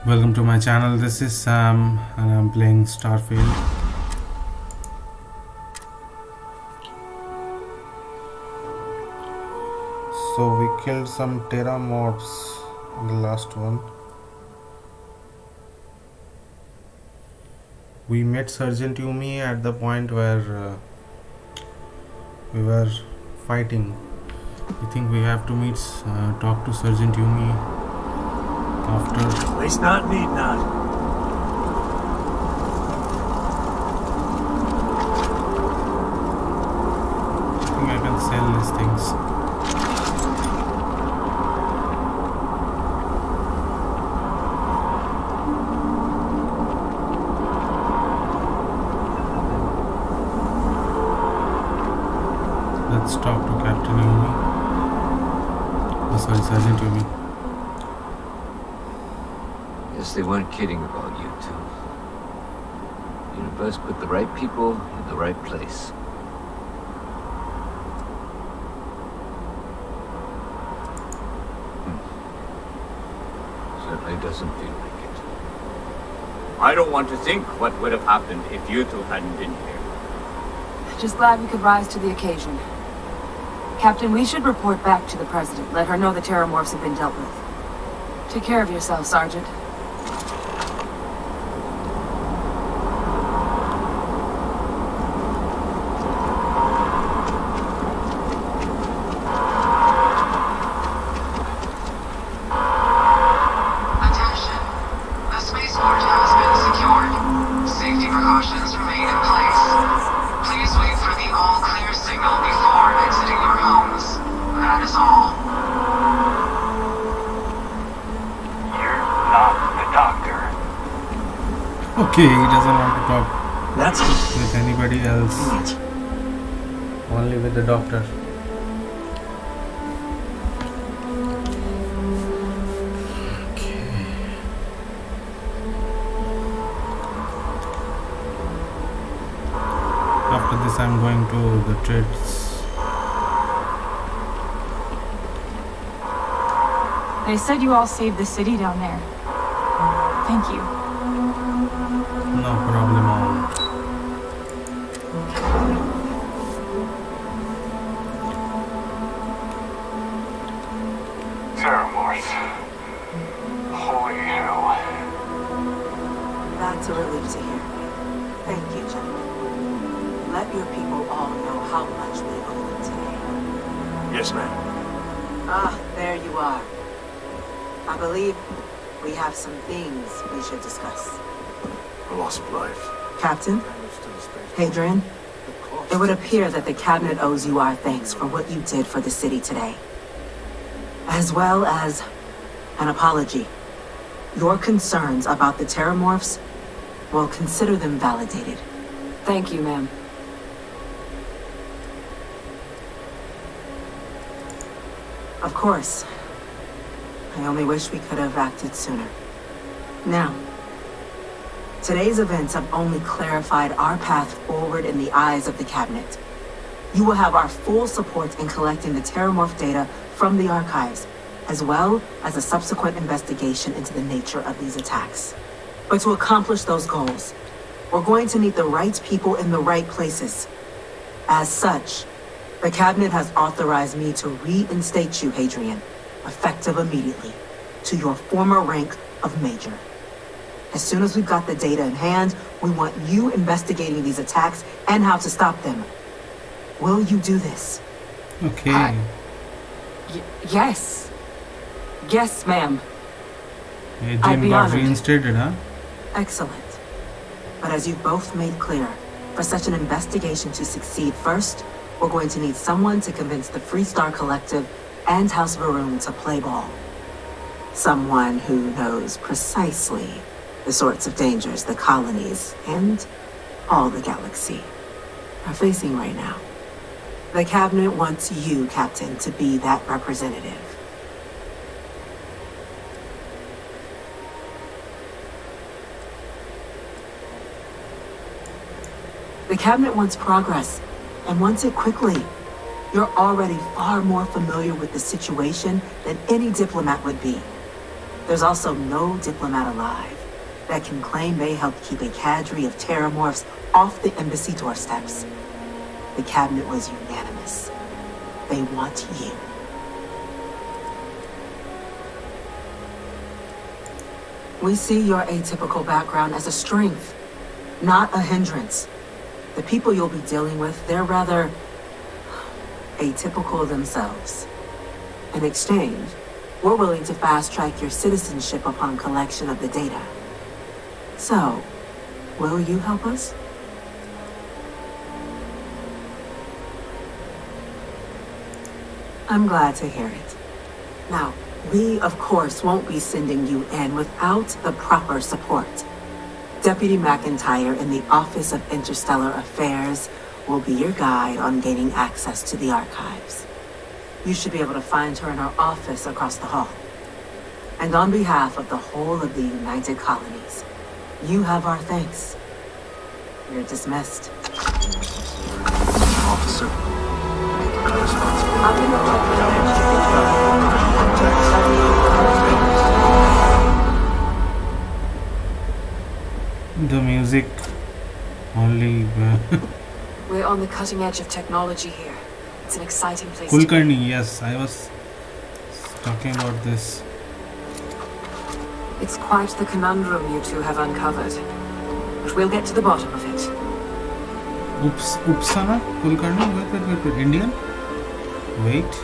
Welcome to my channel. This is Sam and I'm playing Starfield. So we killed some Terra mobs in the last one. We met Sergeant Yumi at the point where we were fighting. I think we have to talk to Sergeant Yumi after. At least not need not. I think I can sell these things. Let's talk to Captain Yumi. Oh, sorry, Sergeant Yumi. Guess they weren't kidding about you two. The universe put the right people in the right place. Certainly doesn't feel like it. I don't want to think what would have happened if you two hadn't been here. Just glad we could rise to the occasion. Captain, we should report back to the President. Let her know the Terramorphs have been dealt with. Take care of yourself, Sergeant. Attention. The spaceport has been secured. Safety precautions remain in place. Please wait for the all-clear signal before exiting your homes. That is all. You're not the doctor. Okay, he doesn't want to talk That's with anybody else. Only with the doctor. After this I'm going to the trades. They said you all saved the city down there. Thank you. No problemo. Terramorphs. Holy hell. That's a relief to hear. Thank you, gentlemen. Let your people all know how much we owe them today. Yes, ma'am. Ah, there you are. I believe we have some things we should discuss. The loss of life. Captain, Hadrian, it would appear that the Cabinet owes you our thanks for what you did for the city today. As well as an apology. Your concerns about the Terramorphs, we'll consider them validated. Thank you, ma'am. Of course. I only wish we could have acted sooner. Now, today's events have only clarified our path forward in the eyes of the Cabinet. You will have our full support in collecting the Terramorph data from the archives, as well as a subsequent investigation into the nature of these attacks. But to accomplish those goals, we're going to need the right people in the right places. As such, the Cabinet has authorized me to reinstate you, Hadrian, effective immediately, to your former rank of Major. As soon as we've got the data in hand, we want you investigating these attacks and how to stop them. Will you do this? Okay. Yes. Yes, ma'am. I'd Adrian be got honored. reinstated, huh? Excellent. But as you've both made clear, for such an investigation to succeed first, we're going to need someone to convince the Freestar Collective and House Varun to play ball. Someone who knows precisely the sorts of dangers the colonies and all the galaxy are facing right now. The Cabinet wants you, Captain, to be that representative. The Cabinet wants progress, and wants it quickly. You're already far more familiar with the situation than any diplomat would be. There's also no diplomat alive that can claim they helped keep a cadre of terramorphs off the embassy doorsteps. The cabinet was unanimous. They want you. We see your atypical background as a strength, not a hindrance. The people you'll be dealing with, they're rather atypical themselves. In exchange, we're willing to fast-track your citizenship upon collection of the data. So, will you help us? I'm glad to hear it. Now, we, of course, won't be sending you in without the proper support. Deputy McIntyre in the Office of Interstellar Affairs will be your guide on gaining access to the archives. You should be able to find her in her office across the hall. And on behalf of the whole of the United Colonies, you have our thanks. You're dismissed. Officer. The music only. We're on the cutting edge of technology here. It's an exciting place. Kulkarni, yes, I was talking about this. It's quite the conundrum you two have uncovered. But we'll get to the bottom of it. Upsana Kulkarni? Wait. Indian? Wait.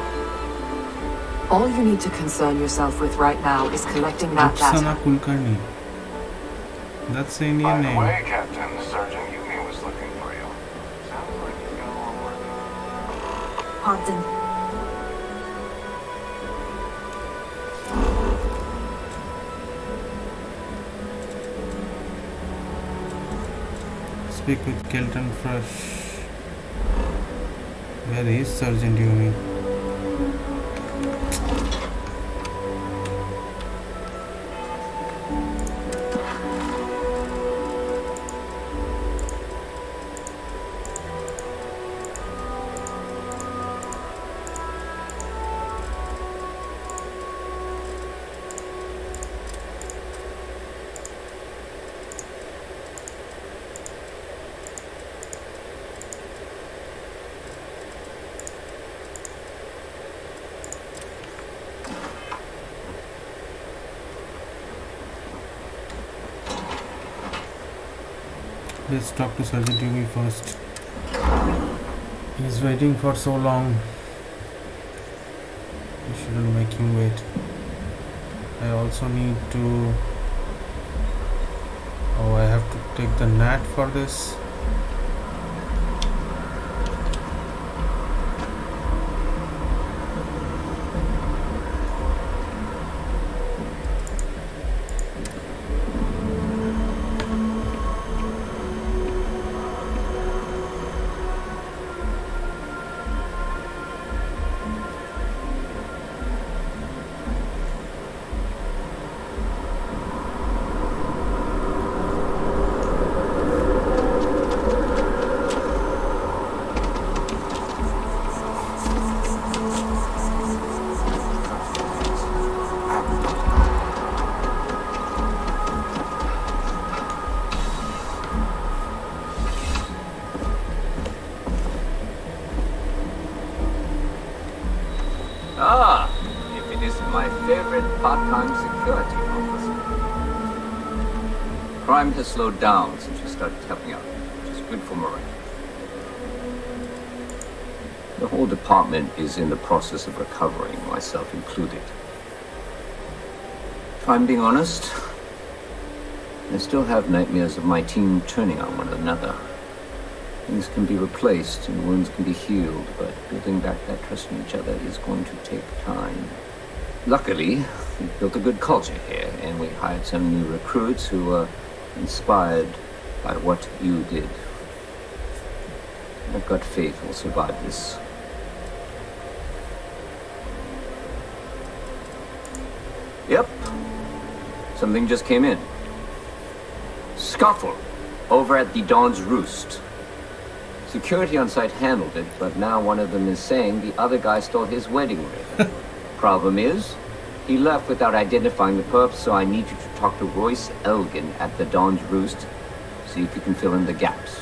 All you need to concern yourself with right now is collecting that Upsana data. Kulkarni. That's the Indian By the name. way, Captain, Sergeant Yumi was looking for you. Sounds like he's got a lot work to do. Pardon. Speak with Kelton Fresh. Where is Sergeant Yumi? Let's talk to Sergeant Yumi first. He's waiting for so long. We shouldn't make him wait. I also need to... Oh, I have to take the NAT for this. Ah, if it isn't my favorite part-time security officer. Crime has slowed down since you started helping out, which is good for morale. The whole department is in the process of recovering, myself included. If I'm being honest, I still have nightmares of my team turning on one another. Things can be replaced and wounds can be healed, but building back that trust in each other is going to take time. Luckily, we've built a good culture here, and we hired some new recruits who were inspired by what you did. I've got faith we'll survive this. Yep. Something just came in. Scuffle over at the Dawn's Roost. Security on site handled it, but now one of them is saying the other guy stole his wedding ring. Problem is, He left without identifying the perp, so I need you to talk to Royce Elgin at the Dawn's Roost. See if you can fill in the gaps.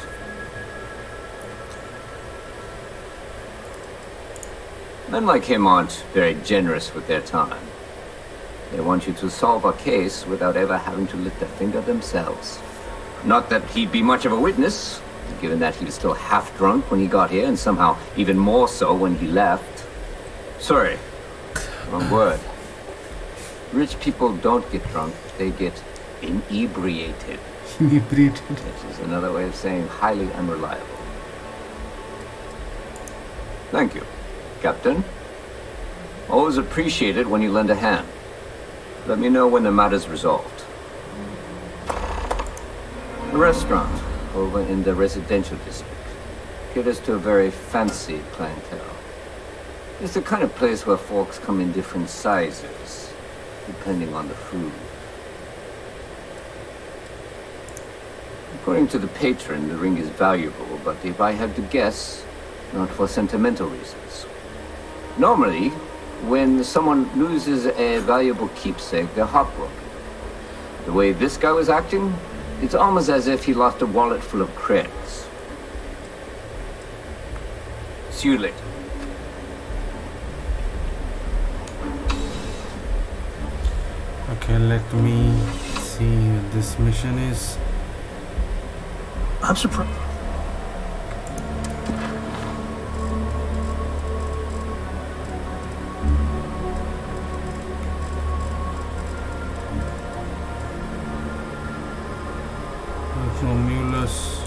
Men like him aren't very generous with their time. They want you to solve a case without ever having to lift a finger themselves. Not that he'd be much of a witness, given that he was still half drunk when he got here, and somehow even more so when he left. Sorry, wrong word. Rich people don't get drunk, they get inebriated. Inebriated. Which is another way of saying highly unreliable. Thank you, Captain. Always appreciated when you lend a hand. Let me know when the matter's resolved. The restaurant over in the residential district caters to a very fancy clientele. It's the kind of place where folks come in different sizes, depending on the food. According to the patron, the ring is valuable, but if I had to guess, not for sentimental reasons. Normally, when someone loses a valuable keepsake, they're heartbroken. The way this guy was acting, it's almost as if he lost a wallet full of creds. See you later. Okay, let me see what this mission is. I'm surprised. Romulus.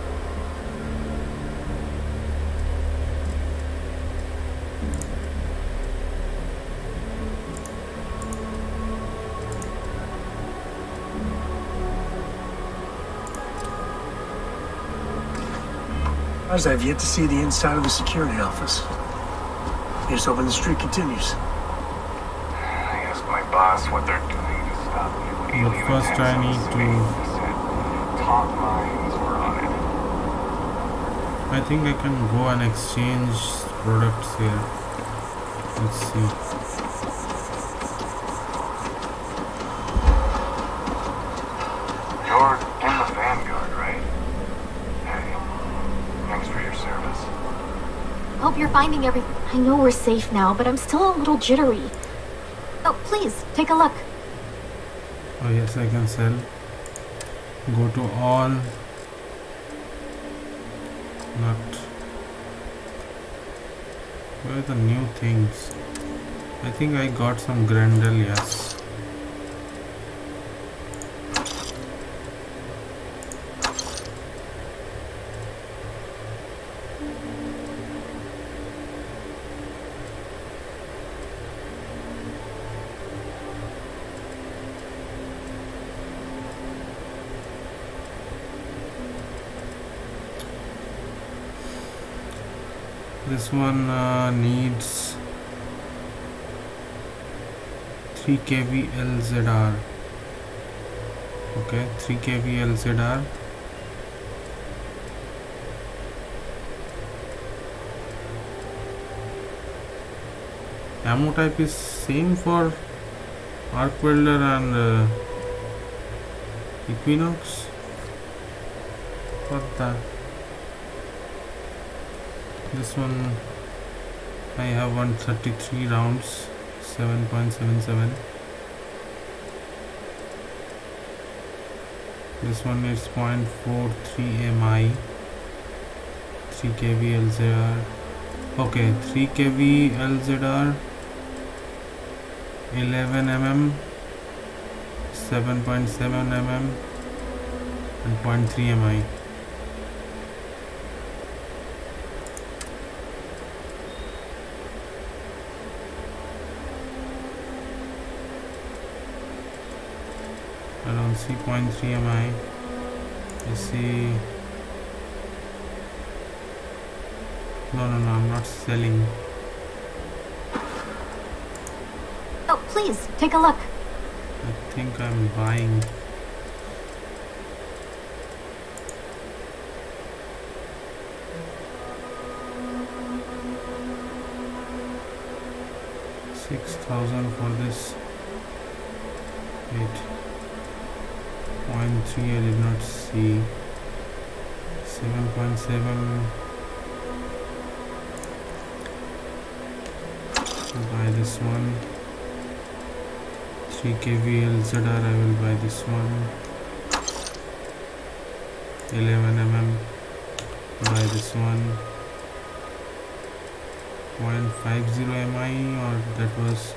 I've yet to see the inside of the security office. Here's hoping the streak continues. I asked my boss what they're doing to stop you. But first I need to... He said, top minds were on it. I think I can go and exchange products here. Let's see. You're in the Vanguard, right? Hey, thanks for your service. Hope you're finding everything. I know we're safe now, but I'm still a little jittery. Oh, please, take a look. Oh yes, I can sell. Go to all. Not. Where are the new things? I think I got some Grendel, yes. This one needs 3 kV LZR. Okay, 3 kV LZR. Ammo type is same for Arc Welder and Equinox. What the? This one I have 133 rounds, 7.77. This one is 0.43 MI, 3 kV LZR. Okay, 3 kV LZR, 11 mm, 7.7 mm and 0.3 MI. I don't see 0.3 MI. I see. No, I'm not selling. Oh, please, take a look. I think I'm buying. 6,000 for this. Wait, 0.3 I did not see. 7.7. Buy this one. 3 kV LZR, I will buy this one. 11 mm, buy this one. 0.50 mi, or that was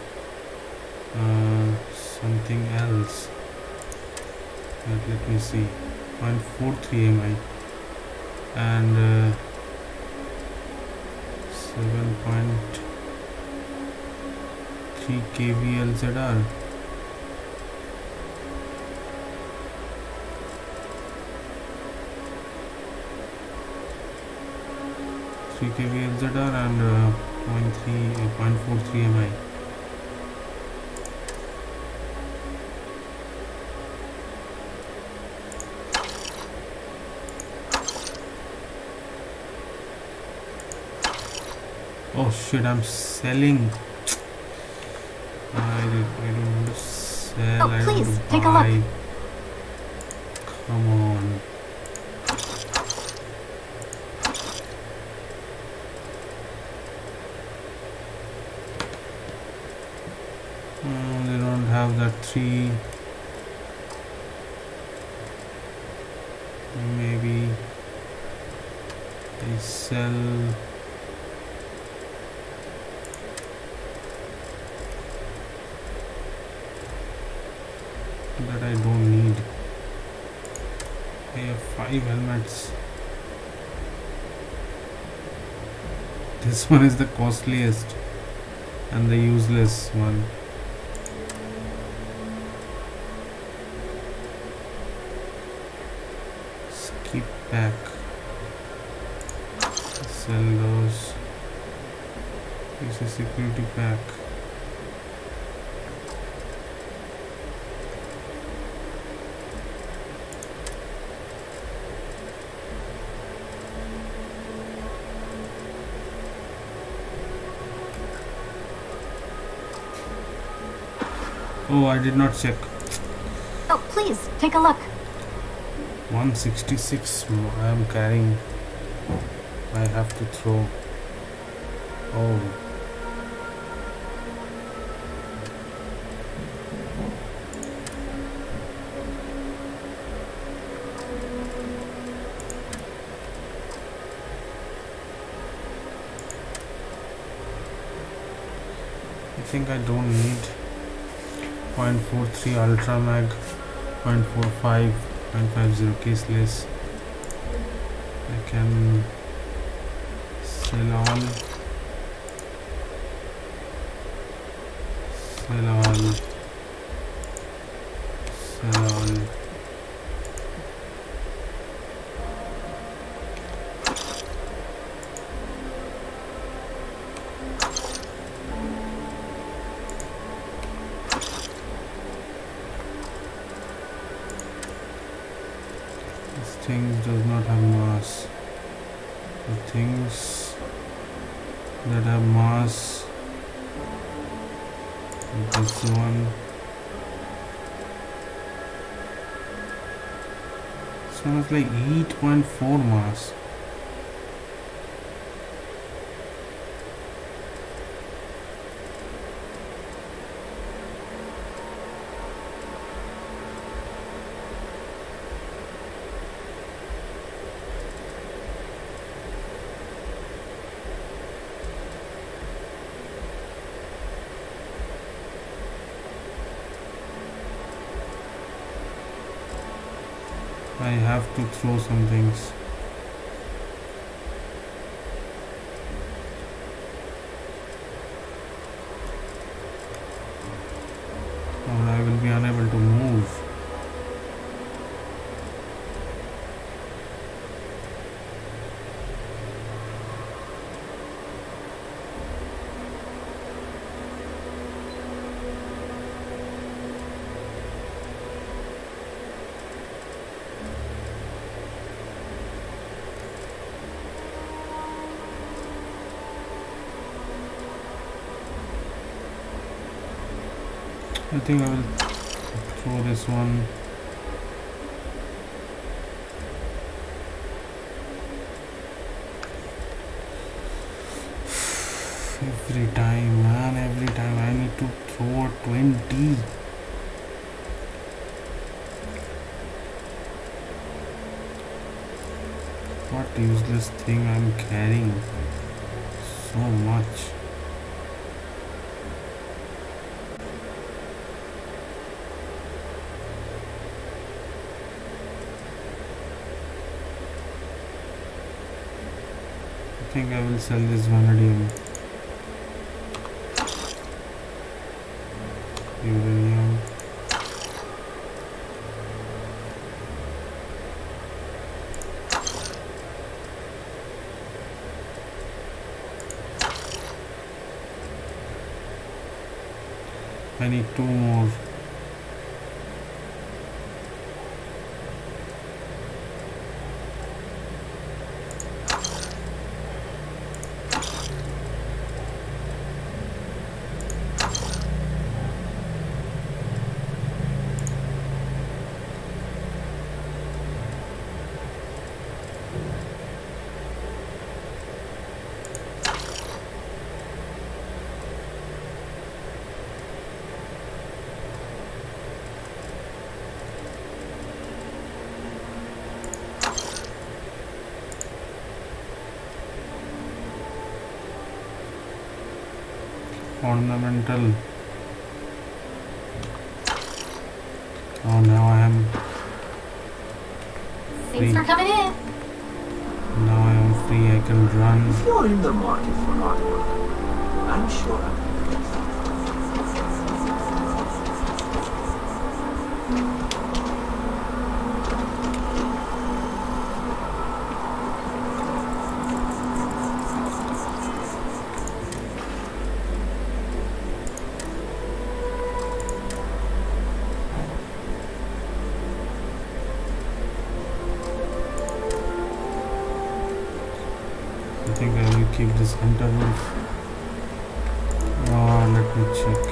something else. Let me see. 0.43 mi and 7.3 kV LZR. kV LZR and 0.43 mi. Oh shit, I'm selling. I don't want to sell. Oh, please, take a look. Come on. They don't have that 3. Maybe they sell. That I don't need. I have 5 helmets. This one is the costliest and the useless one. Skip pack. Sell those. This is security pack. Oh, I did not check. Oh, please, take a look. 166 I am carrying. I have to throw. Oh. I think I don't need 0.43 Ultra Mag, 0.45, 0.50 caseless. I can sell all. Things does not have mass. The things that have mass, this one. This one is like 8.4 mass. I have to throw some things. Or I will be unable to move. I think I will throw this one. Every time, man, every time I need to throw 20. What useless thing I'm carrying so much. I think I will sell this vanadium. Uranium. I need 2 more. Ornamental. Oh, now I am free. Thanks for coming in. Now I am free. I can run. If you're in the market for artwork, I'm sure I keep this hunter wolf. Oh, let me check.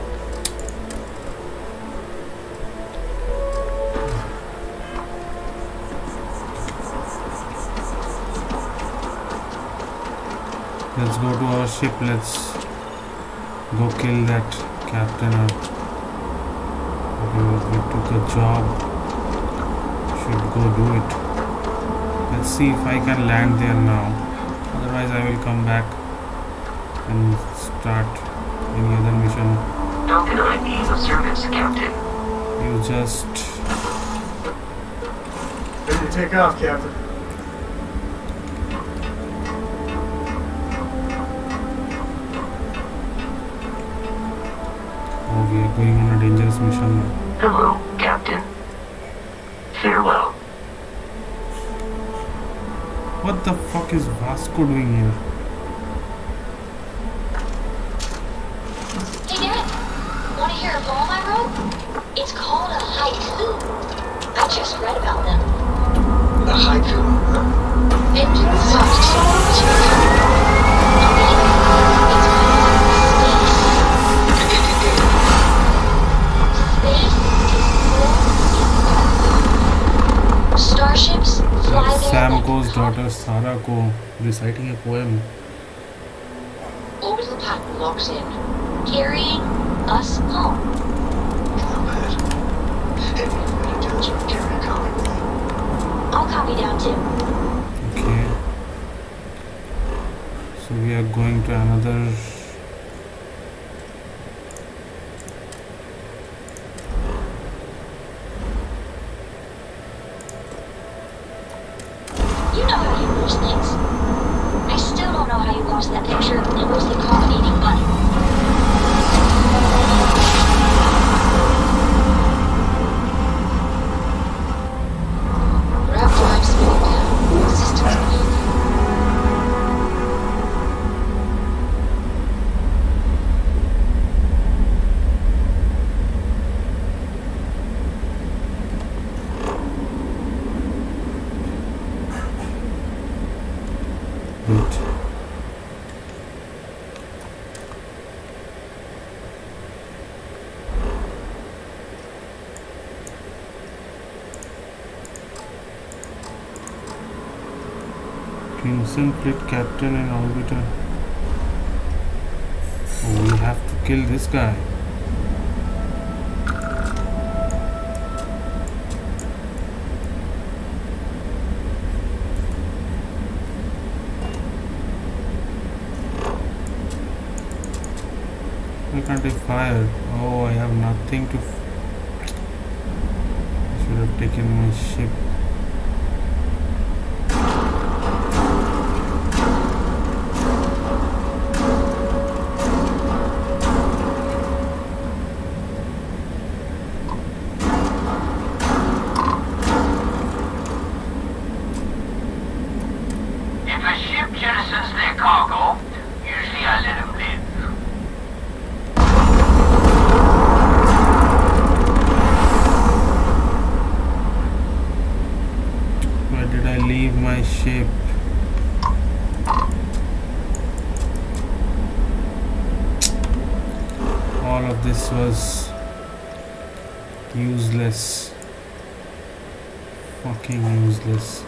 Let's go to our ship. Let's go kill that captain. We took a job. Should go do it. Let's see if I can land there now. Otherwise I will come back and start any other mission. How can I be of service, Captain? You just... Ready to take off, Captain. Oh, we are going on a dangerous mission now. Hello, Captain. Farewell. What the fuck is Vasco doing here? Hey Derek, want to hear a poem I wrote? It's called a haiku. I just read about them. A haiku, huh? Vengeance sought souls to recover. Starships fly That's there. Sam Co's daughter Sarah Co reciting a poem. Orbital pattern locks in, carrying us home. Not bad. Hey, what do is we carry a comic with you. I'll copy down too. Okay. So we are going to another... You know how you lose things. I still don't know how you lost that picture and was the common-eating bunny. Grab drive speed down. Systems weak. Crimson Fleet Captain and Orbiter. Oh, we have to kill this guy. Why can't I fire? Oh, I have nothing to. I should have taken my ship. This was useless, fucking useless.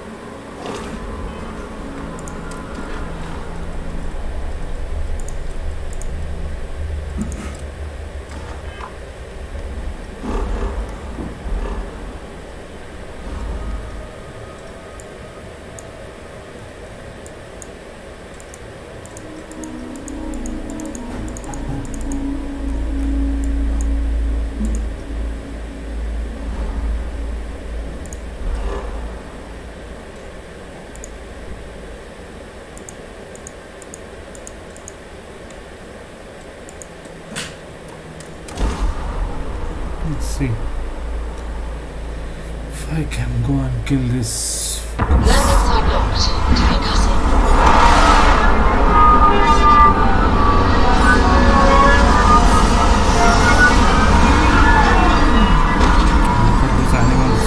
Let's see if I can go and kill this. Landing site locked. Take us in. Look at these animals.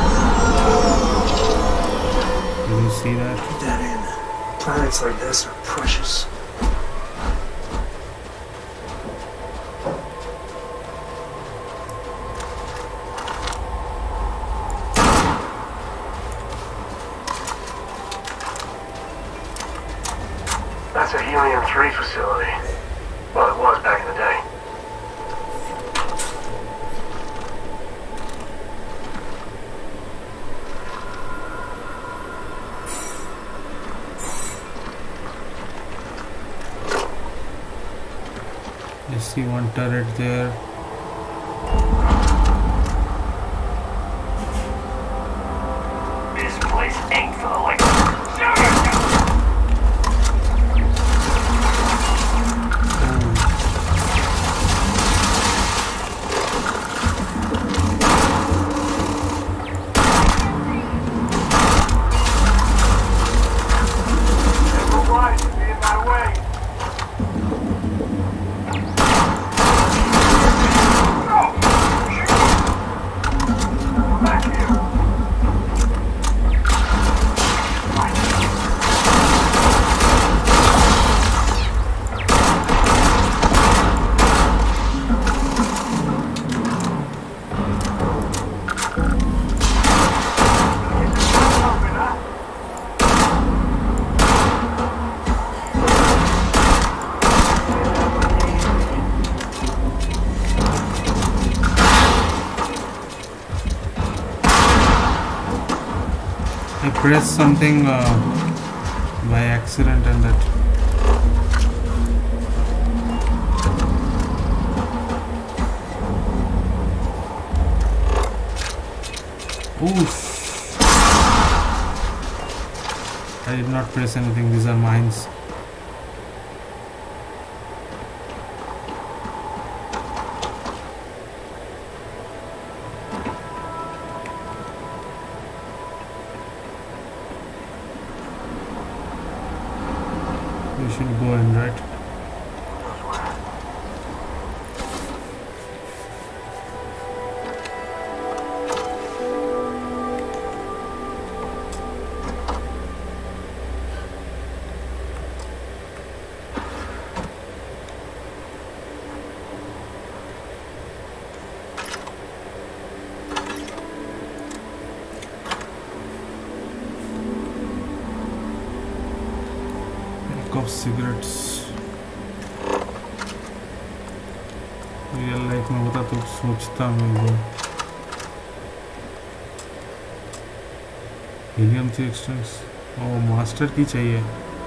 Did you see that? Keep that in. Planets like this are precious. That's a Helium-3 facility. Well, it was back in the day. I see one turret there. This place ain't for the light. I pressed something by accident and that oof. I did not press anything, these are mines. We should go in, right? of cigarettes. Real life में होता तो सोचता मैं वो helium 3 expanse और master की चाहिए.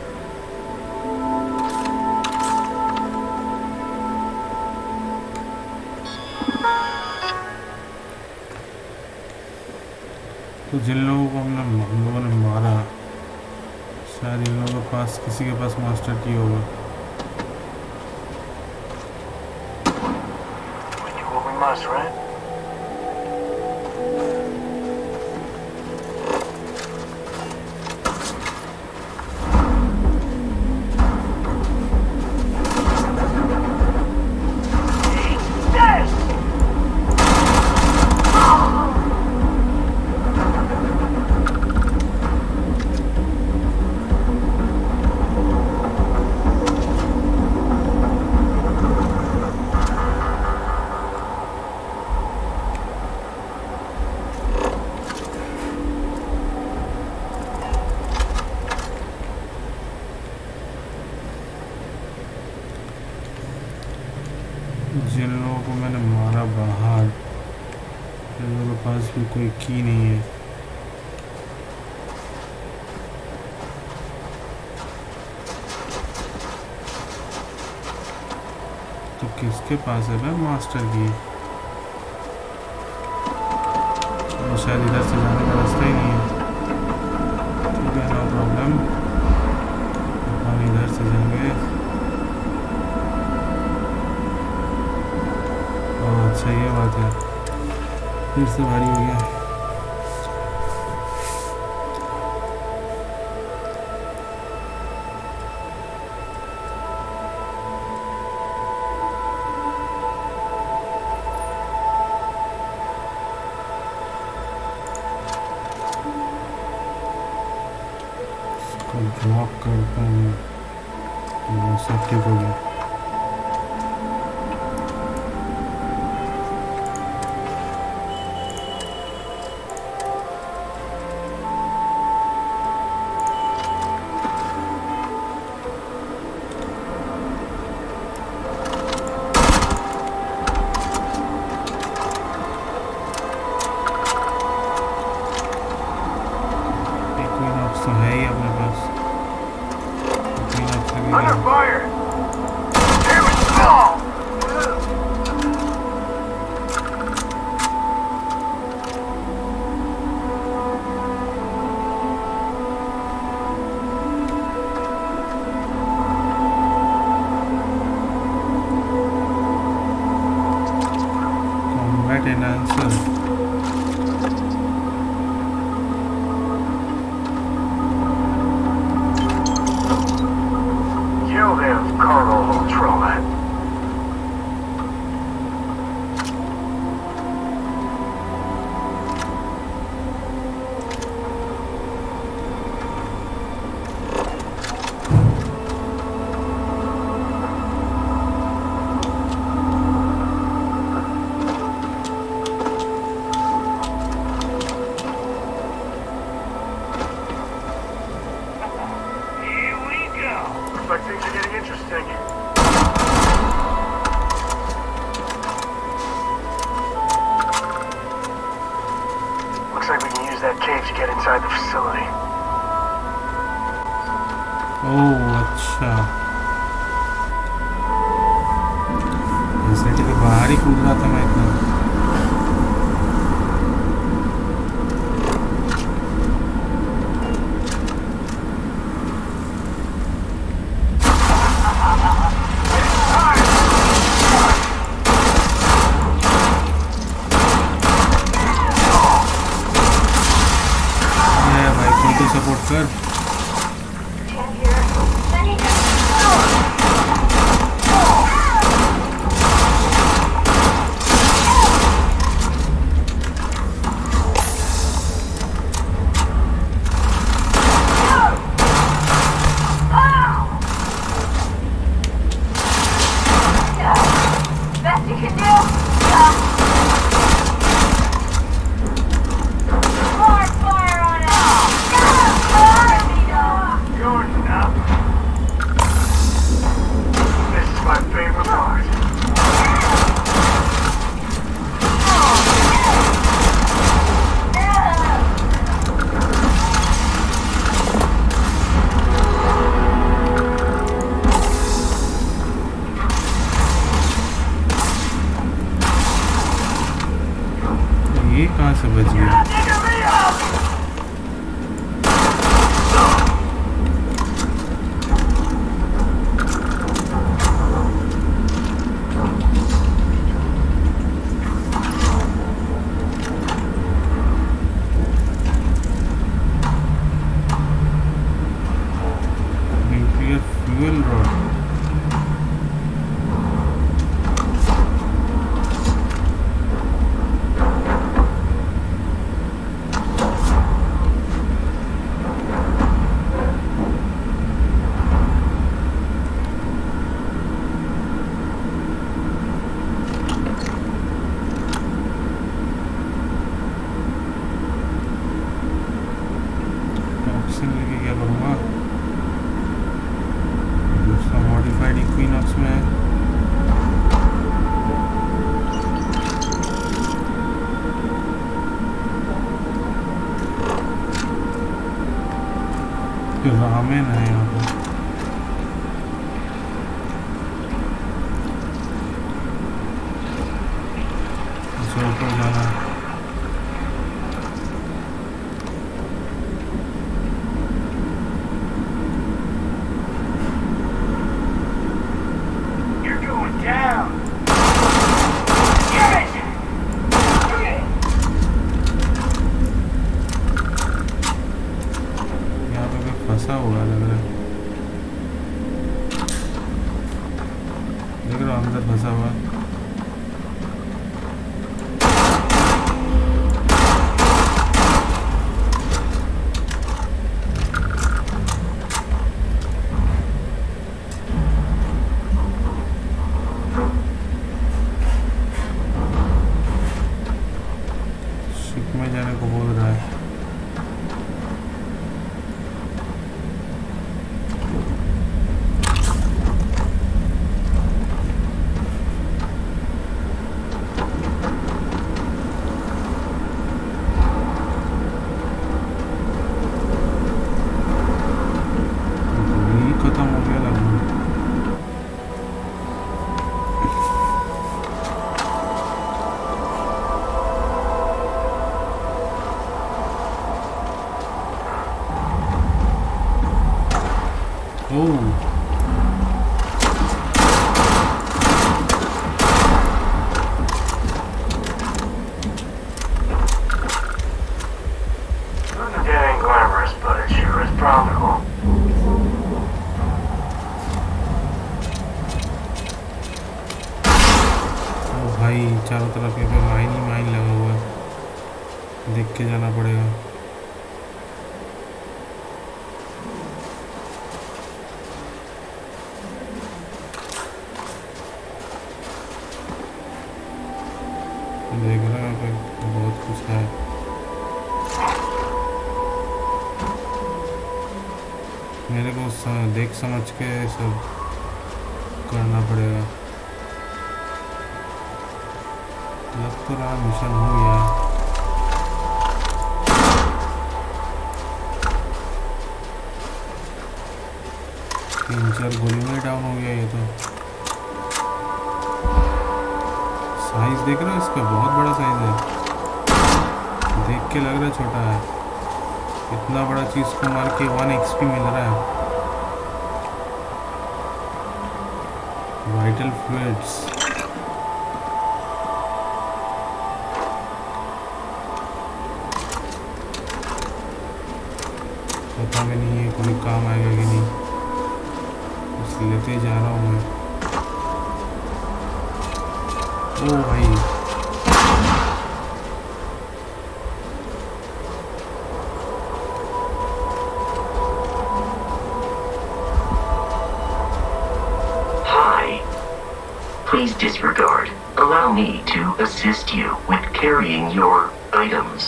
तो जिन लोगों को हम लोगों ने मारा शायद इन लोगों के पास किसी के पास मास्टर की होगा. Right? जिन लोगों को मैंने मारा बाहर इन लोगों के पास भी कोई की नहीं है. तो किसके पास है भाई मास्टर की? तो शायद इधर से जाने का रास्ता ही नहीं है. ठीक है, नो प्रॉब्लम, अपन इधर से जाएंगे. अच्छा ये बात है, फिर से भारी हो गया. इसको ड्रॉप करता हूँ तो सब ठीक हो गया. तो है ही अपने पास. Under fire! Here we go! Combat enhancer. Cargo Ultroma. Looks like things are getting interesting. Looks like we can use that cave to get inside the facility. Oh, अच्छा. फैसिलिटी के बाहर ही कूद रहा था मैं इतना. सपोर्ट कर. More fire on us! कहाँ से बच गया? Nuclear fuel rod. लेके क्या करूँगा? दूसरा मॉडिफाइड इक्विनॉक्स में रामेन है यहाँ पर। ऊपर जाना है। फंसा हुआ लग रहा है, देख रहा हूँ अंदर फंसा हुआ। शिप में जाने को बोल रहा है। भाई चारों तरफ यहाँ पे माइन ही माइन लगा हुआ है, देख के जाना पड़ेगा। देख रहा है यहाँ पे बहुत कुछ है। मेरे को देख समझ के सब करना पड़ेगा। लग तो रहा मिशन हो गया। 3-4 गोली में डाउन हो गया ये तो। साइज देख रहे हो इसका, बहुत बड़ा साइज है, देख के लग रहा है छोटा है। इतना बड़ा चीज को मार के 1 XP मिल रहा है। वाइटल फ्लूइड्स, पता भी नहीं है कोई काम आएगा कि नहीं, बस लेते जा रहा हूँ मैं। ओ भाई Please disregard. Allow me to assist you with carrying your items.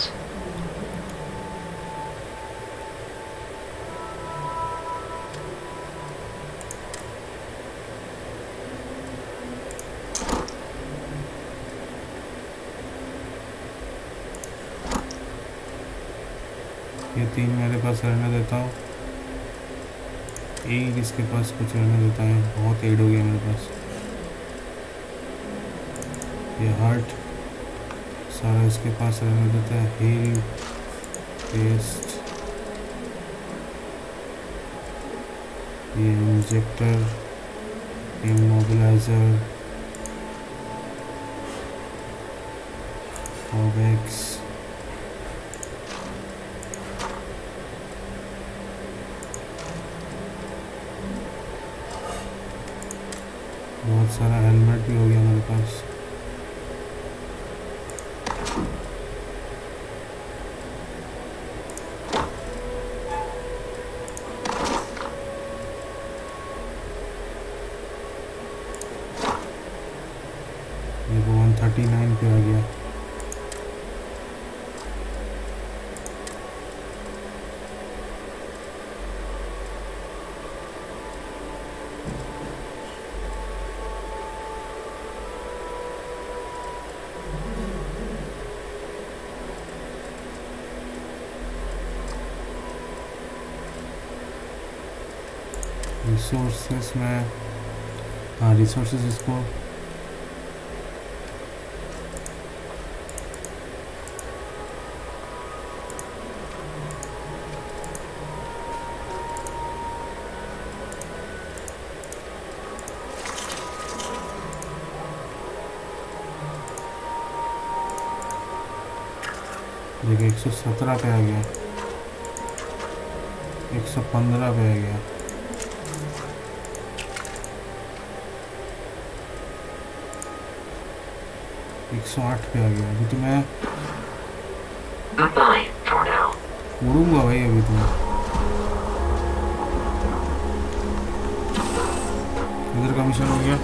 ये 3 मेरे पास रहने देता हूँ, एक इसके पास कुछ रहने देता है। बहुत एड हो गया मेरे पास। ये हार्ट सारा इसके पास रहने देते हैं। हील पेस्ट, ये इंजेक्टर, इमोबिलाइजर, ऑबेक्स, बहुत सारा हेलमेट भी हो गया मेरे पास। ये 139 पे आ गया। रिसोर्सेस में, हाँ रिसोर्सेस इसको देखिए 117 पे आ गया, 115 पे आ गया, 108 पे आ गया। अभी तो मैं उड़ूंगा भाई, अभी तो इधर का मिशन हो गया।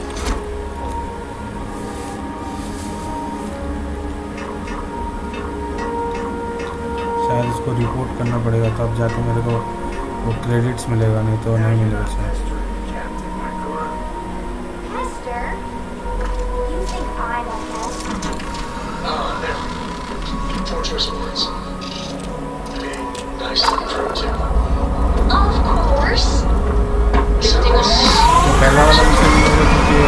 शायद इसको रिपोर्ट करना पड़ेगा तब जाके मेरे को वो क्रेडिट्स मिलेगा, नहीं तो नहीं मिलेगा शायद। तो पहला वाला मिशन ये होगा क्योंकि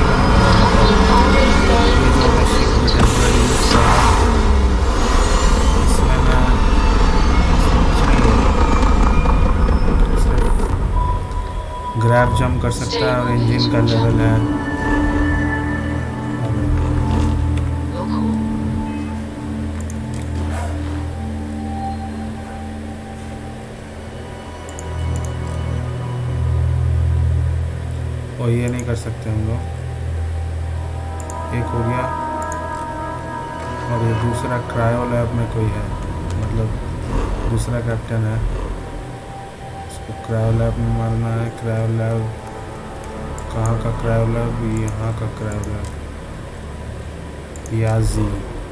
ग्रैब जंप कर सकता है और इंजन का लेवल है। और ये नहीं कर सकते हम लोग, एक हो गया। और ये दूसरा क्रायो लैब में कोई है, मतलब दूसरा कैप्टन है, इसको क्रायो लैब में मारना है। क्रायो लैब कहाँ का क्रायो लैब? यहाँ का क्रायो लैब, याजी।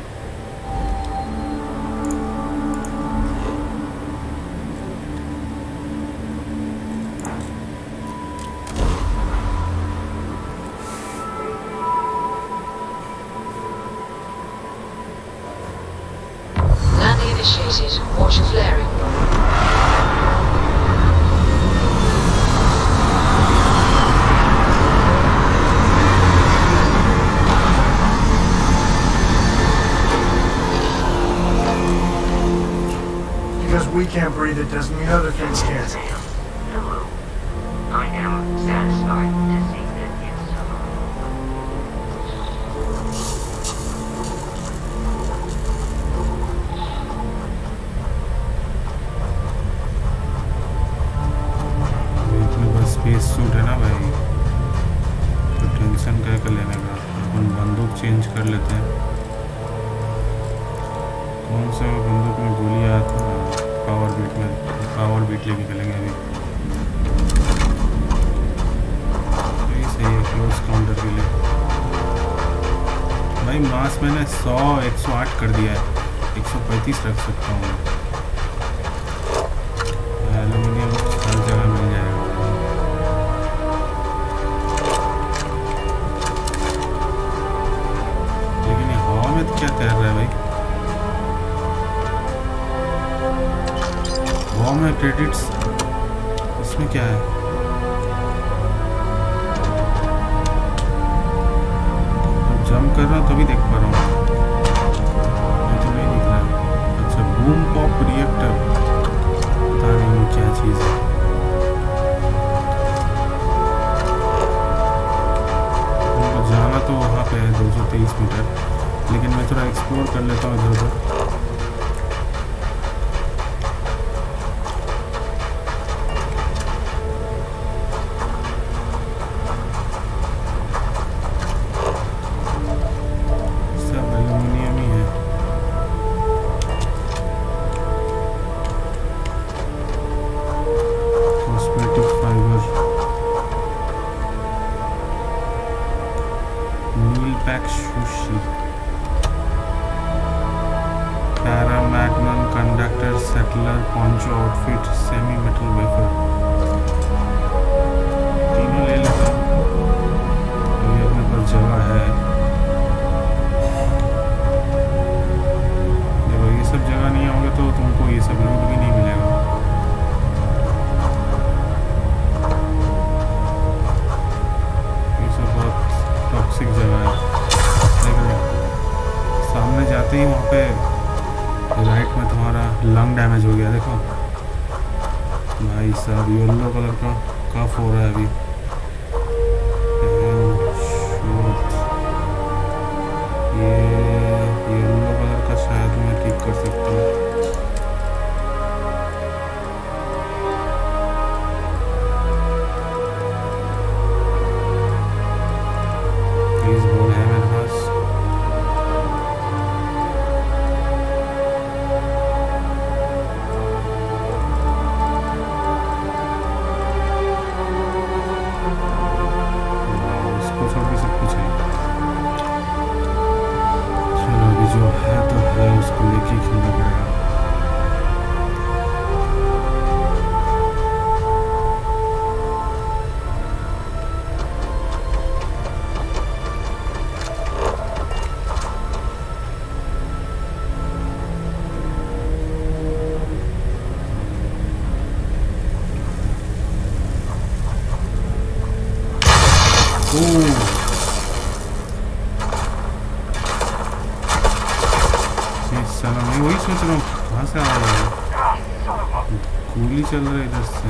Watch flaring. Because we can't breathe, it doesn't mean other things can't. Hello. I am satisfied to see that you space suit है ना भाई, तो टेंशन क्या कर लेने का। अपन बंदूक चेंज कर लेते हैं। कौन सा बंदूक में गोली आया था? पावर बीट में, पावर बीट लेके चलेंगे अभी। यही सही है क्लोज काउंटर के लिए। भाई मास मैंने 100 108 कर दिया है, 135 रख सकता हूँ। एल्यूमिनियम हर जगह मिल जाएगा। क्या तैर रहा है भाई? वो में क्रेडिट्स, इसमें क्या है? जंप कर रहा हूँ तभी देख पा रहा हूँ। एक्सप्लोर कर लेता हूँ इधर उधर। सब एल्यूमिनियम ही है। Cosmetic fibre, meal pack sushi, पैरामैग्नम conductor settler poncho outfit, semi metal wafer, तीनों ले लेता हूँ। अभी अपने पास जगह है। देखो ये सब जगह नहीं होगा तो तुमको ये सब लूट भी नहीं मिलेगा। ये सब बहुत टॉक्सिक जगह है। सामने जाते ही वहाँ पे राइट में तुम्हारा लंग डैमेज हो गया। देखो भाई साहब, येलो कलर का कफ हो रहा है अभी। ये येलो कलर का शायद मैं ठीक कर सकता हूँ। प्लीज बोल है मेरे पास। उसको लेके खेलना पड़ेगा। मैं वही सोच रहा हूँ कहाँ से आ रहा है। गोली चल रहा है इधर से।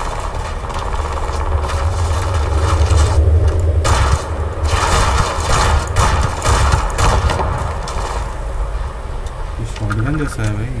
ये शॉटगन जैसा है भाई।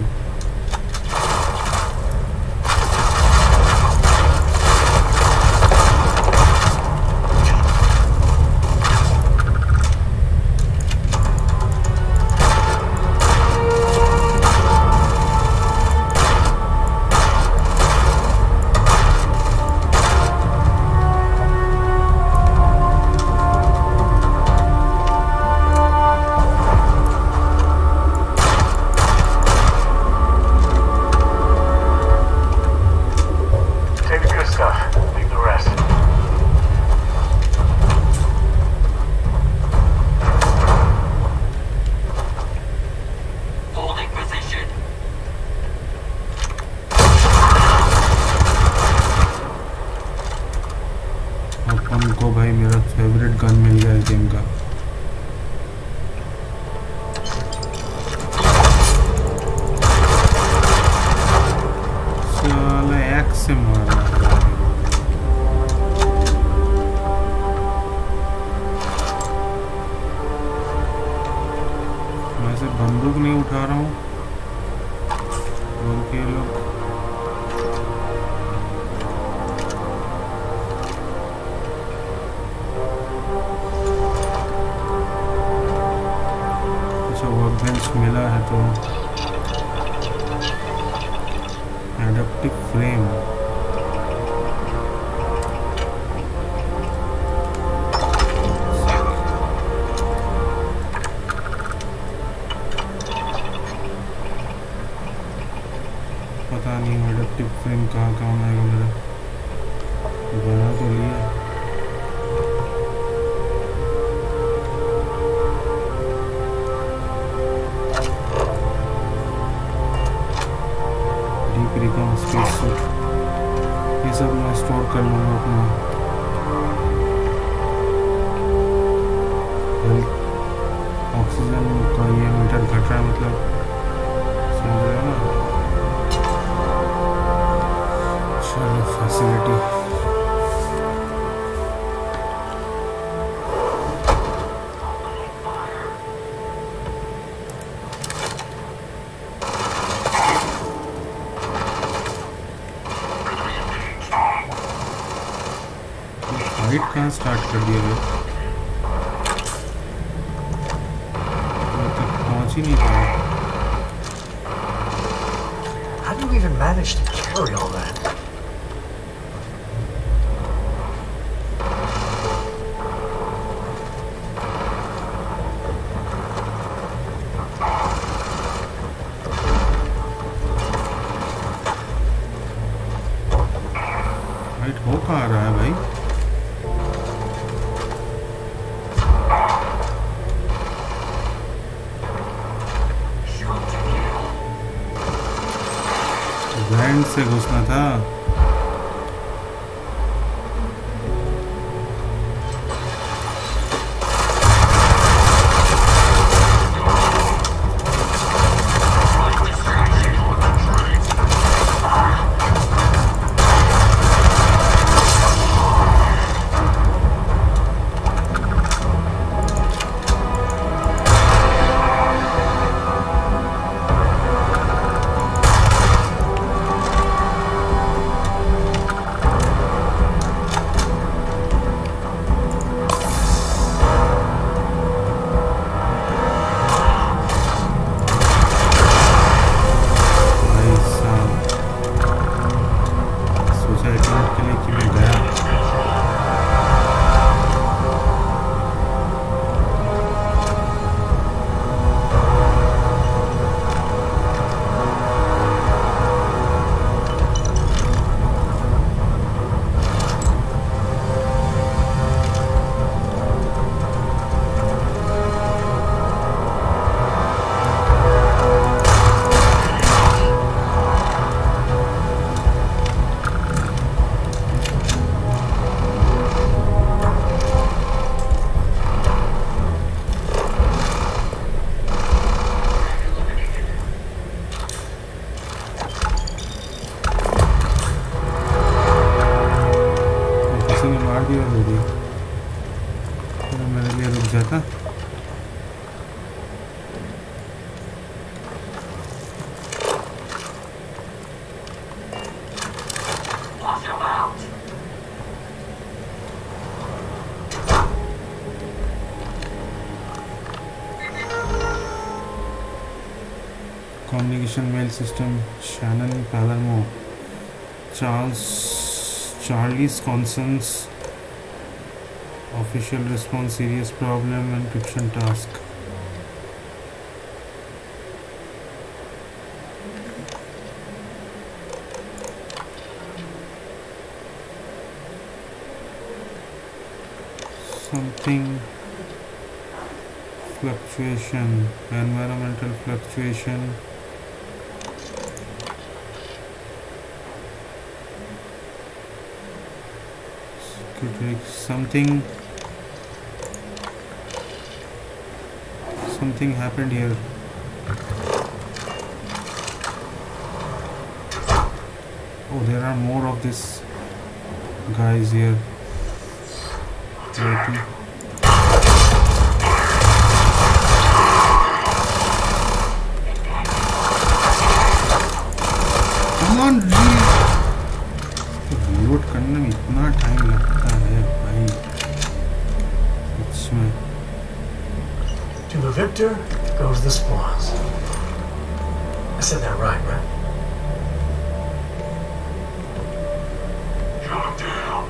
हमको भाई मेरा फेवरेट गन मिल गया इस गेम का। साला एक्स से मार रहा है। मैं से बंदूक नहीं उठा रहा हूँ बोल के लोग। वर्कबेंच मिला है तो एडेप्टिव फ्रेम, पता नहीं एडेप्टिव फ्रेम कहाँ काम आएगा मेरा। बना तो लिया। स्पेस सूट ये सब मैं स्टोर कर लूँगा अपना। ऑक्सीजन का ये मीटर घट रहा है मतलब समझ रहे हो ना। चलो फैसिलिटी फाइट कहाँ स्टार्ट कर दिया है? तो तक पहुँच ही नहीं पाया। How do you even manage to carry all that? Fight हो कहाँ रहा है भाई? बैंड से घुसना था। मेरे लिए रुक जाता। Communication mail system, Shannon Palermo, Charlie's concerns, official response, serious problem, encryption task. Something fluctuation, environmental fluctuation. Something happened here. Oh, there are more of these guys here waiting. Come on, reload करने में इतना time लगता है भाई इसमें। To the victor goes the spoils. I said that right? Calm down.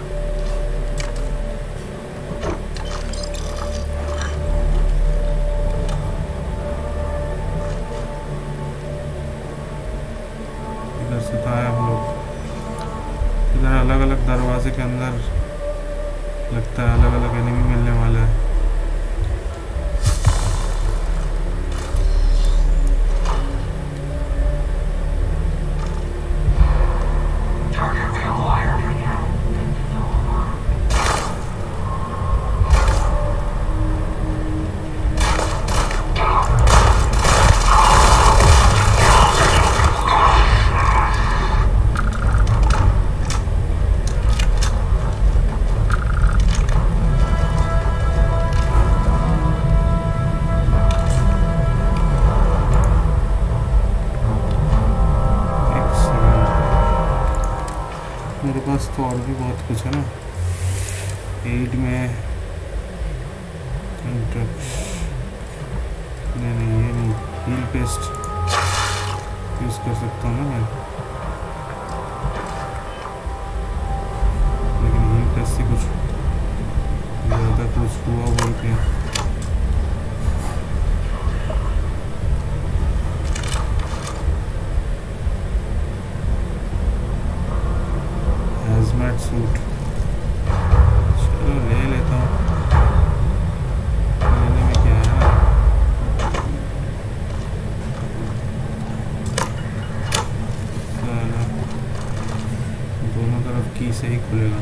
इधर से तो आए हम लोग। इधर अलग अलग दरवाजे के अंदर लगता है अलग अलग एनिमी मिलने वाला है। तो और भी बहुत कुछ है ना। एड में नहीं ये नहीं, हील पेस्ट यूज़ कर सकता हूँ ना मैं, लेकिन हील पेस्ट से कुछ ज़्यादा कुछ हुआ बोलते हैं। हैज़मैट सूट चलो ले लेता हूँ, लेने में क्या है ना। साला दोनों तरफ की से ही खुलेगा।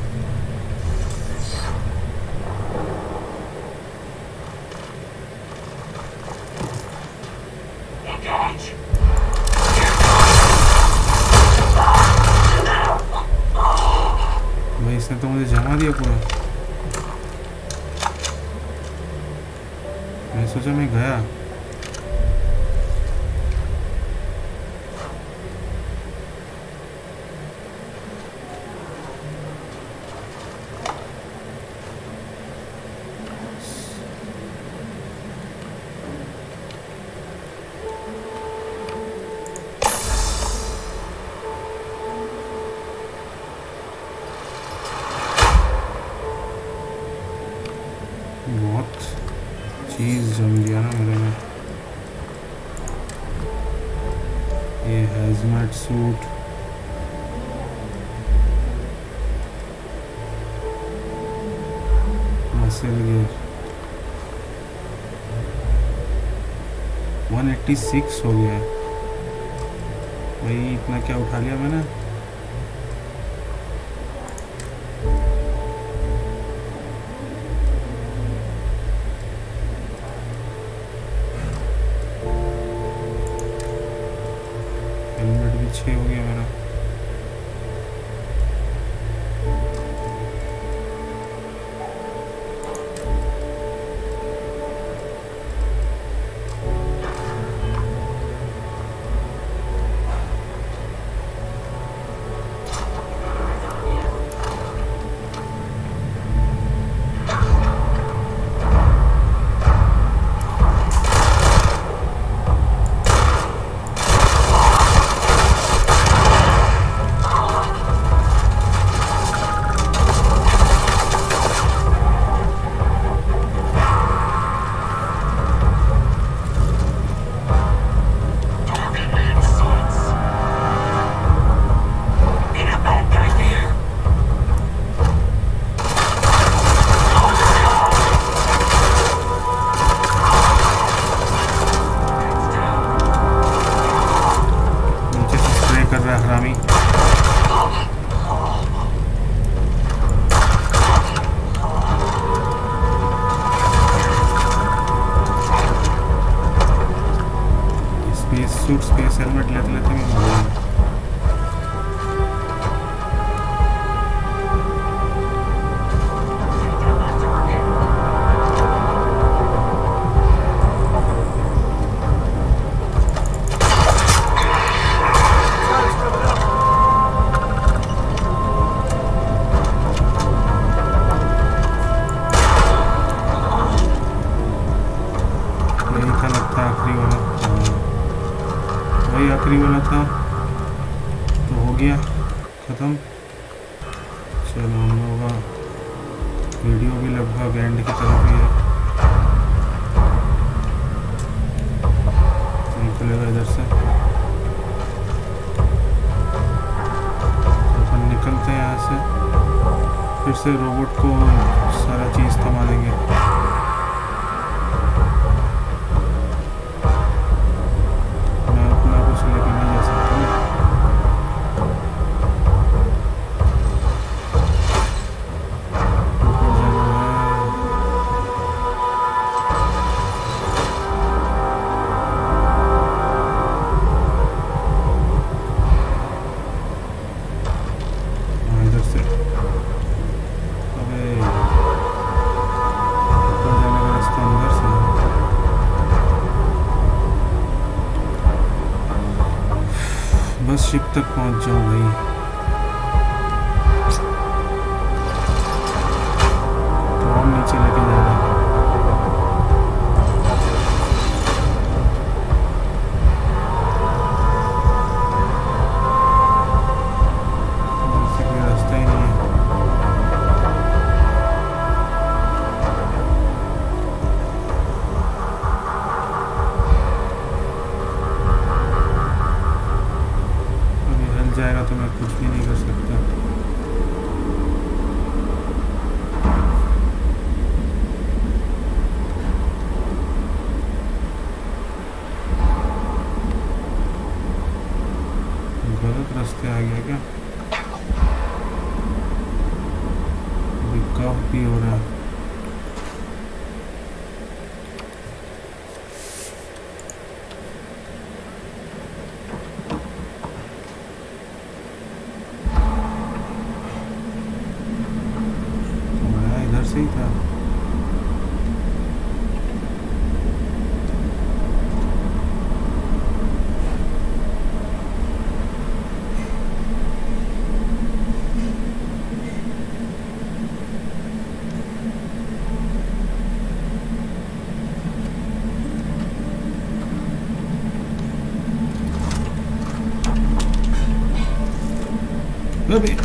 भाई इसने तो मुझे जमा दिया पूरा, मैं सोचा मैं गया। बहुत चीज़ जम गया ना मेरे में। ये हैज़मैट सूट, मसल गियर 186 हो गया है भाई, इतना क्या उठा लिया मैंने। हेलमेट भी 6 हो गया मेरा। सूट स्पेस हेलमेट लेते लेते मैं मर गया। आखिरी वाला था तो हो गया ख़त्म। चलो हम लोगों का वीडियो भी लगभग एंड की तरफ ही है। निकलेगा इधर से तो अपन निकलते हैं यहाँ से, फिर से रोबोट को सारा चीज़ थमा देंगे। बस शिप तक पहुंच जाऊं भाई। और नीचे लेके जा रहा है। रास्ता ही नहीं है। अभी हिल जाएगा तो मैं कुछ भी नहीं कर सकता। गलत रास्ते आ गया क्या? कफ भी हो रहा है। इधर से ही था। अबे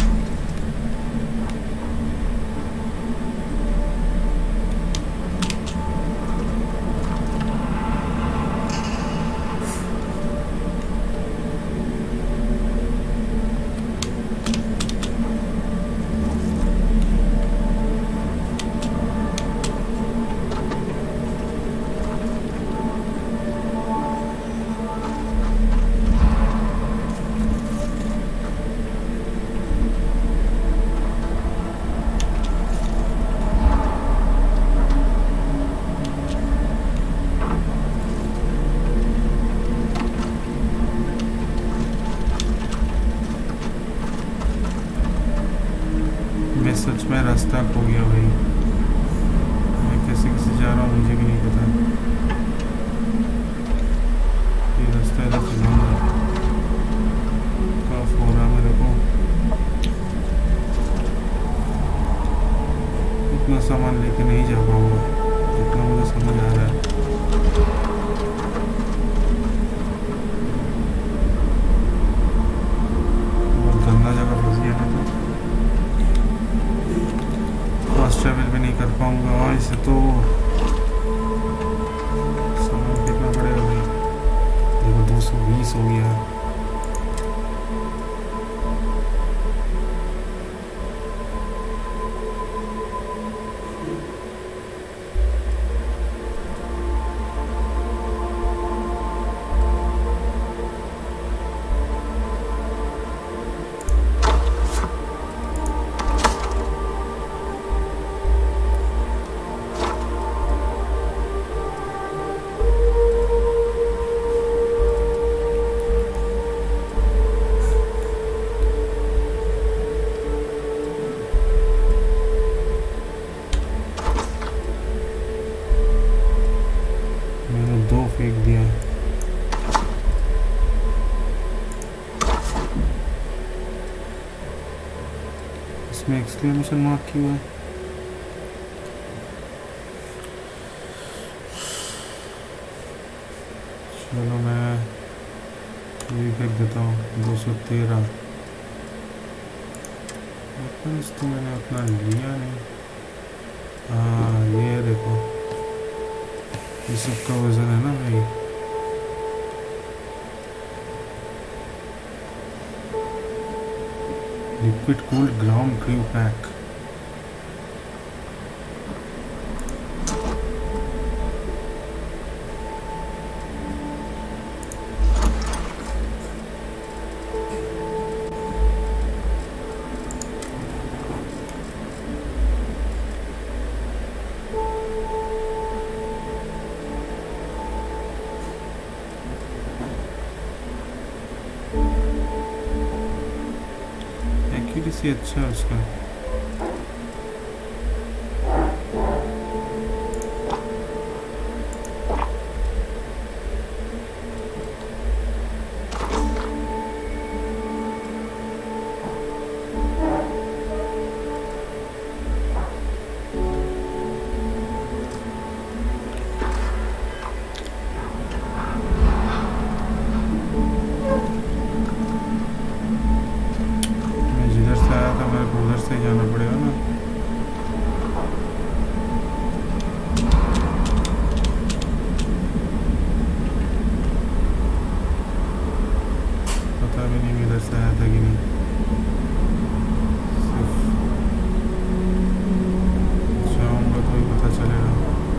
मैं सच में रास्ता खो गया भाई। मैं कैसे जा रहा हूँ मुझे भी नहीं पता। ये रास्ता इधर से बंद है। कफ हो रहा मेरे को। इतना सामान लेके नहीं जा पाऊंगा जितना मुझे समझ आ रहा है। बहुत गंदा जगह फंस गया मैं तो। फास्ट ट्रैवल भी नहीं कर पाऊंगा इसे तो। सामान कितना पड़ेगा भाई? देखो 220 हो गया। फेंक दिया। इसमें एक्सक्लेमेशन मार्क क्यों है? चलो मैं ये फेंक देता हूँ। 213 तो मैंने उतना लिया नहीं। हाँ ये देखो ये सब का वजन है ना भाई। Liquid cooled ground crew pack. Accuracy अच्छा है उसका। पता भी नहीं इधर से आया था कि नहीं। सिर्फ जाऊंगा तो ही पता चलेगा।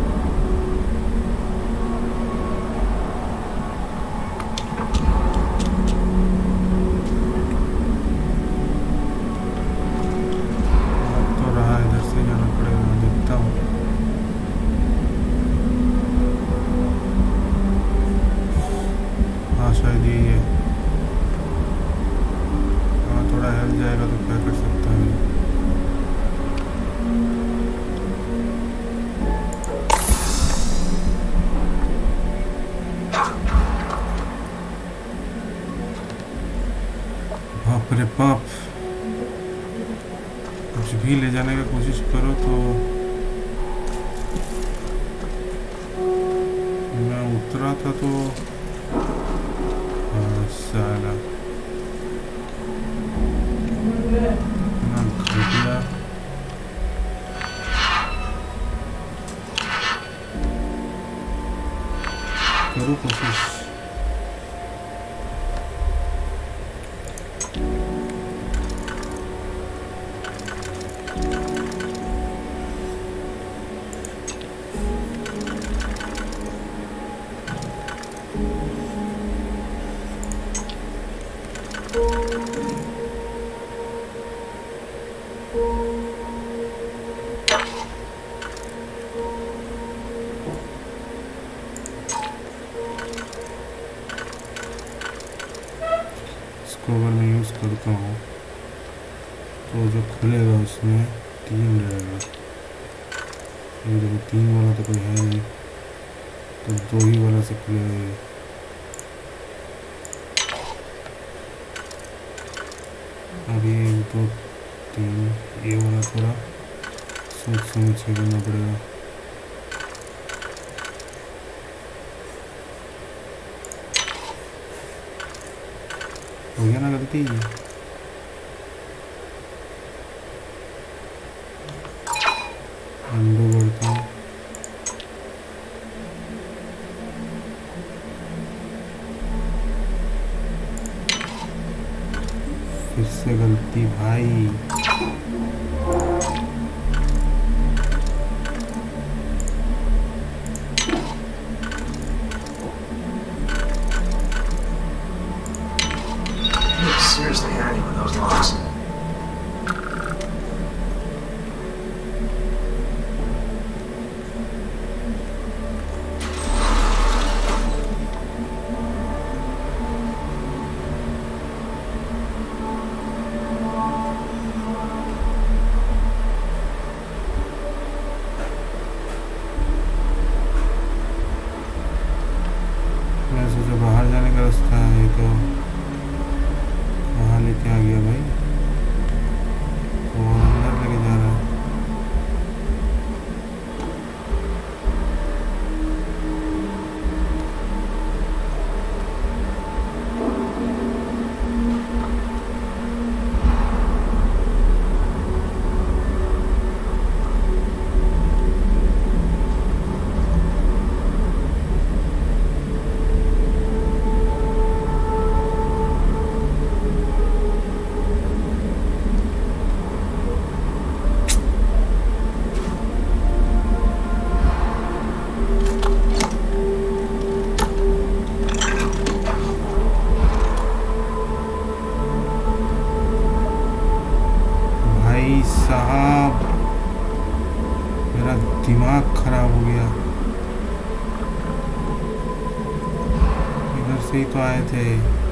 तो रहा इधर से जाना पड़ेगा, देखता हूँ। हाँ शायद यही है। हाँ थोड़ा हिल जाएगा तो क्या कर सकता है। बाप रे बाप, कुछ भी ले जाने की कोशिश करो तो मैं उतरा था तो साला ना घटिया। करो कोशिश। इसको अगर मैं यूज़ करता हूँ तो जो खुलेगा उसमें 3 रहेगा। ये देखो 3 वाला तो कोई है नहीं, तो 2 ही वाला से खुलेगा ये। अब ये 1 2 3, ये वाला थोड़ा सोच समझ के करना पड़ेगा। हो गया ना गलती। अंडू करता हूँ। फिर से गलती भाई। Seriously handy with those locks. मैं सोचा बाहर जाने का रास्ता है, तो वहाँ लेके आ गया भाई। तो अंदर लेके जा रहा है। साहब मेरा दिमाग खराब हो गया। इधर से ही तो आए थे।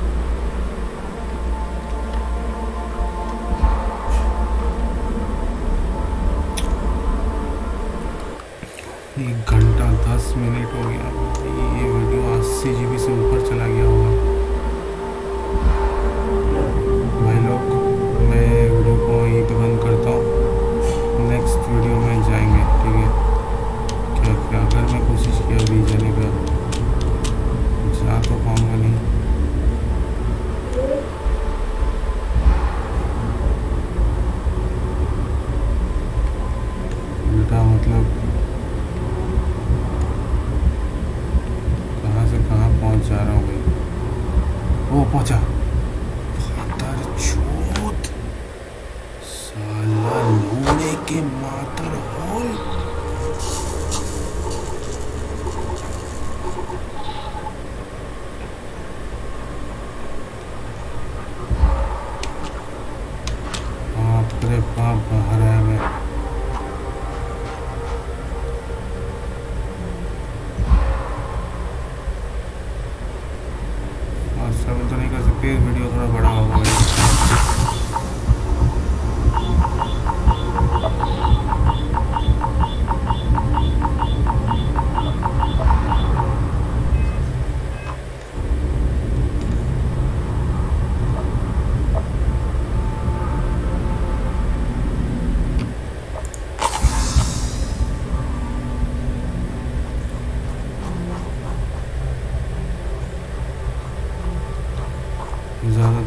1 घंटा 10 मिनट हो गया। ये वीडियो 80 GB से ऊपर चला गया होगा भाई लोग। मैं वीडियो को यहीं पे बंद करता हूँ। नेक्स्ट वीडियो में जाएंगे, ठीक है। क्या अगर मैं कोशिश किया अभी जाने का, जा तो पाऊँगा नहीं। उल्टा मतलब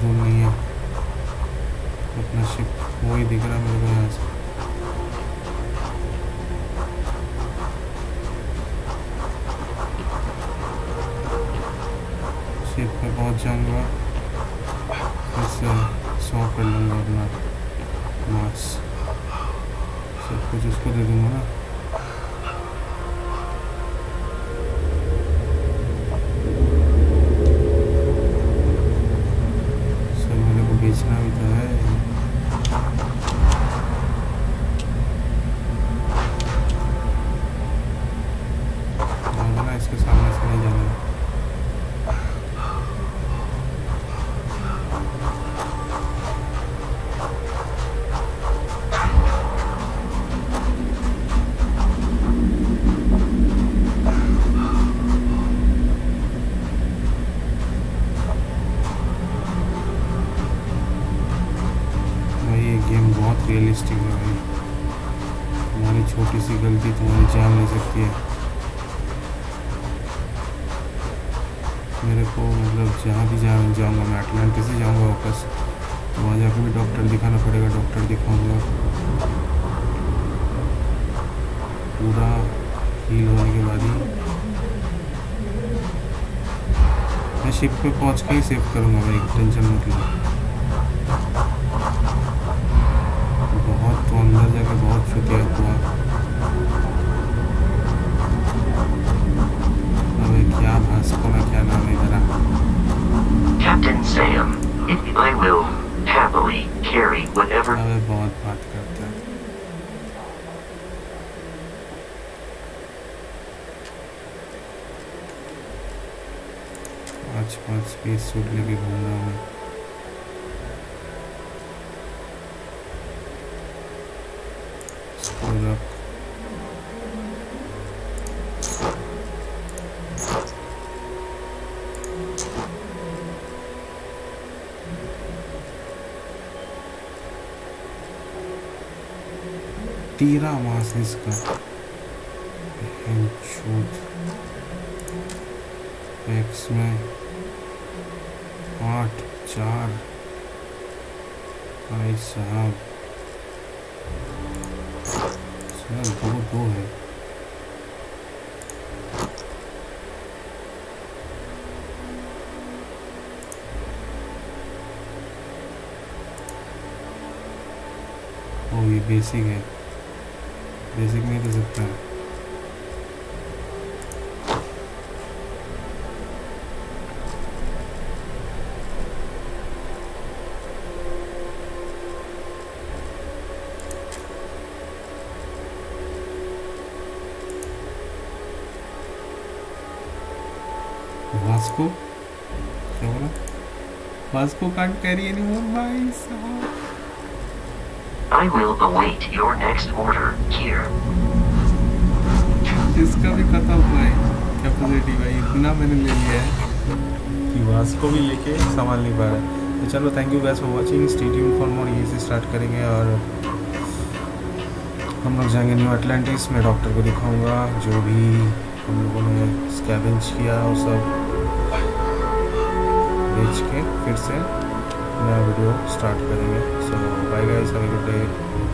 दूर नहीं है, अपना शिप वही दिख रहा है मेरे को यहाँ से। शिप पे पहुँच जाऊँगा, फिर से 100 कर लूँगा अपना मास, सब कुछ उसको दे दूँगा ना। सब मेरे को बेचना भी तो है। ना इसके सामने से नहीं जाना है। गेम बहुत रियलिस्टिक है भाई, तुम्हारी छोटी सी गलती तुम्हारी जान ले सकती है। मेरे को मतलब जहाँ भी जाऊँगा मैं अटलांटिस ही जाऊँगा वापस, तो वहाँ जाकर भी डॉक्टर दिखाना पड़ेगा, डॉक्टर दिखाऊँगा, पूरा हील होने के बाद ही मैं शिप पे पहुँच के ही सेव करूँगा भाई, टेंशन मत लो। बहुत तो अंदर जाके बहुत शुक्रिया हुआ। अबे क्या भास्को ना क्या नाम है इधर? Captain Sam, I will happily carry whatever. अबे बहुत बात करता है। पाँच स्पेस सूट लेके घूम रहा हूँ। तेरा मास इसका एक्स में 8 4 भाई साहब, दो है। ओ ये बेसिक है, बेसिक नहीं दे सकता है। वास्को क्या बोला? वास्को कांट कैरी एनीमोर भाई साहब। I will await your next order here. इसका भी खत्म हुआ है कैपेसिटी भाई, इतना मैंने ले लिया है कि वास्को भी लेके संभाल नहीं पा रहा है। तो चलो thank you guys for watching, stay tuned for more. यहीं से स्टार्ट करेंगे और हम लोग जाएंगे न्यू अटलांटिस में, डॉक्टर को दिखाऊंगा, जो भी हम लोगों ने स्कैवेंज किया वो सब बेच के फिर से नया वीडियो स्टार्ट करेंगे। So bye guys, have a good day.